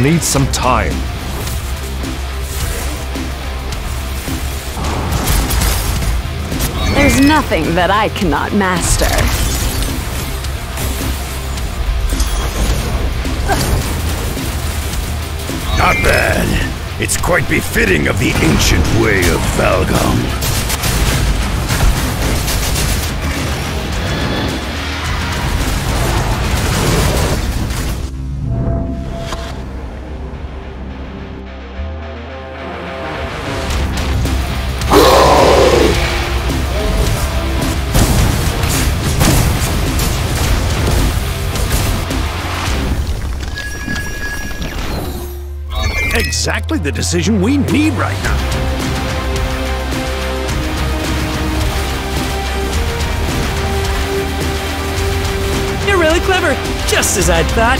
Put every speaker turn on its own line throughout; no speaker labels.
need some time.
There's nothing that I cannot master.
Not bad. It's quite befitting of the ancient way of Valgum.
Exactly the decision we need right now.
You're really clever, just as I'd thought.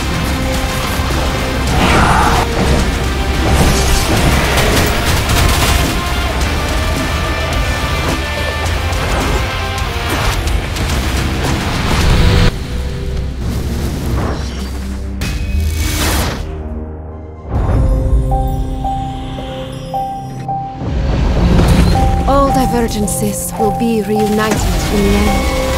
All divergences will be reunited in the end.